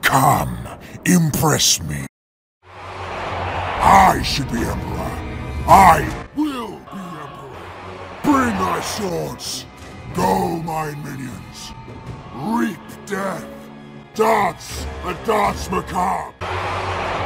Come, impress me. I should be Emperor. I will be Emperor. Bring thy swords. Go, mine minions. Reap death. Dance the dance macabre.